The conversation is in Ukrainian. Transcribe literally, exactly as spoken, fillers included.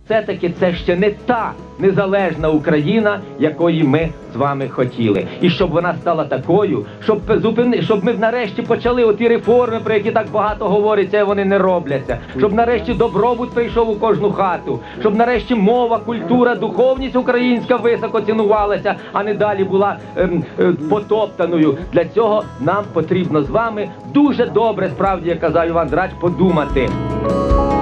все-таки це ще не та незалежна Україна, якої ми з вами хотіли. І щоб вона стала такою, щоб, зупини... щоб ми нарешті почали оті реформи, про які так багато говориться, і вони не робляться. Щоб нарешті добробут прийшов у кожну хату. Щоб нарешті мова, культура, духовність українська високо цінувалася, а не далі була ем, е, потоптаною. Для цього нам потрібно з вами дуже добре, справді, як казав Іван Драч, подумати.